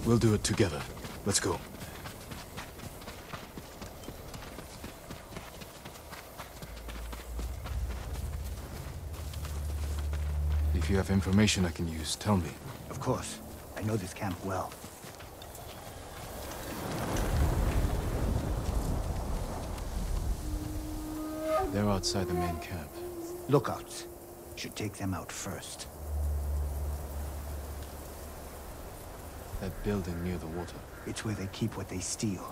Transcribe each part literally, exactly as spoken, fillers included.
We'll do it together. Let's go. If you have information I can use, tell me. Of course. I know this camp well. They're outside the main camp. Lookouts. Should take them out first. That building near the water. It's where they keep what they steal.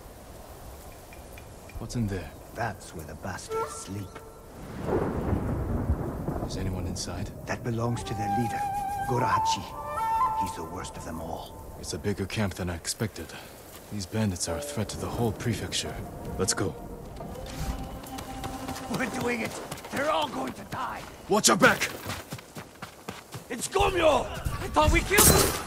What's in there? That's where the bastards sleep. Is anyone inside? That belongs to their leader, Gorahachi. He's the worst of them all. It's a bigger camp than I expected. These bandits are a threat to the whole prefecture. Let's go. We're doing it! They're all going to die! Watch your back! It's Gomyo! I thought we killed him!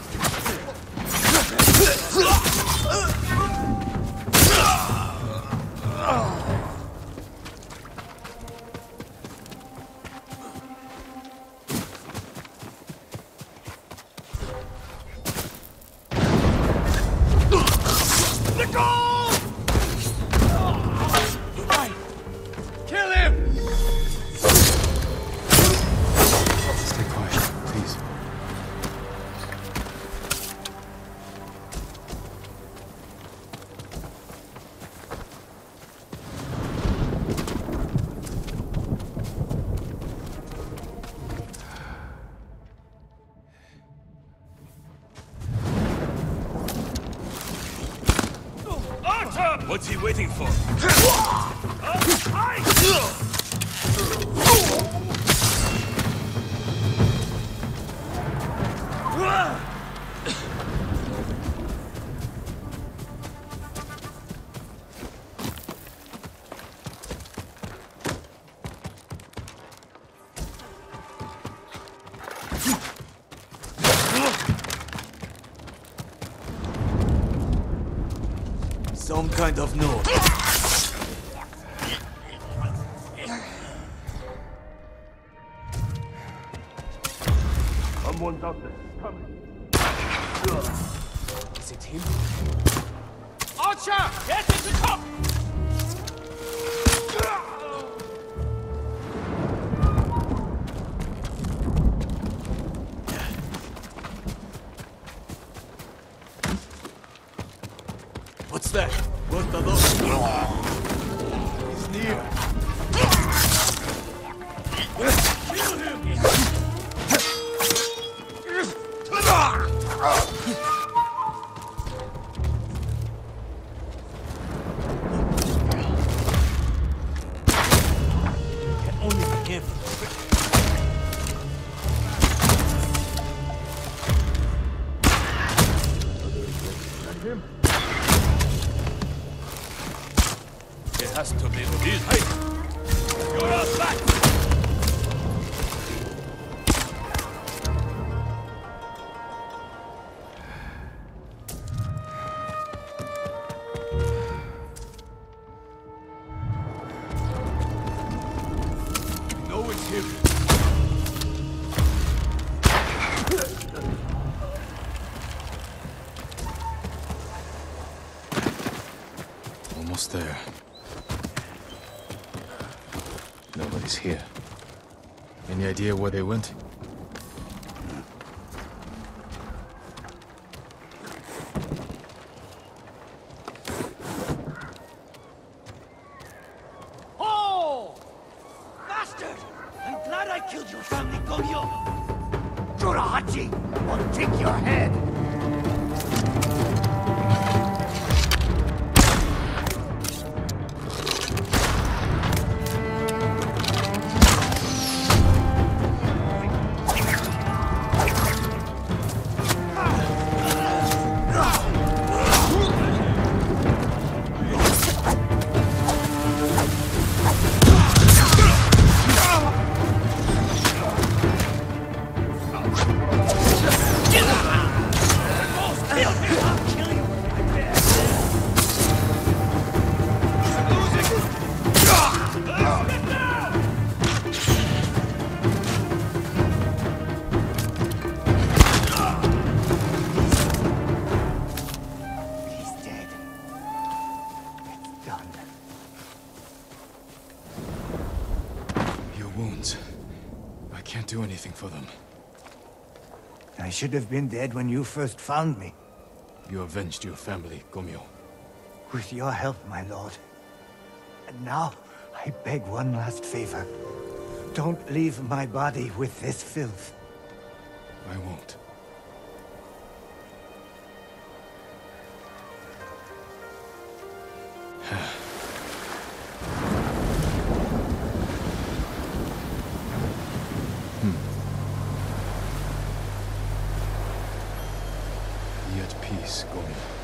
What's he waiting for? Some kind of note. Someone's out there. Coming. Is it him? Archer! Get to the top! What's that? What are those? He's near. Kill him! Can only be him. Him? It has to be these. Hey! You're out back! No, it's him. Almost there. Nobody's here. Any idea where they went? Oh! Bastard! I'm glad I killed your family, Gomyo! Gorahachi will take your head! can't do anything for them. I should have been dead when you first found me. You avenged your family, Gomyo. With your help, my lord. And now, I beg one last favor. Don't leave my body with this filth. I won't. hmm. Be at peace, Gomyo.